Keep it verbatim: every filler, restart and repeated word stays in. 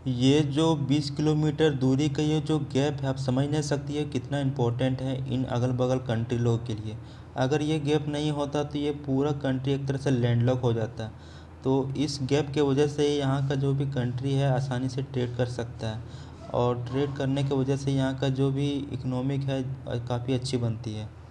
ये जो बीस किलोमीटर दूरी का ये जो गैप है, आप समझ नहीं सकती है कितना इम्पोर्टेंट है इन अगल बगल कंट्री लोगों के लिए। अगर ये गैप नहीं होता तो ये पूरा कंट्री एक तरह से लैंडलॉक हो जाता। तो इस गैप के वजह से यहाँ का जो भी कंट्री है आसानी से ट्रेड कर सकता है, और ट्रेड करने की वजह से यहाँ का जो भी इकोनॉमिक है काफ़ी अच्छी बनती है।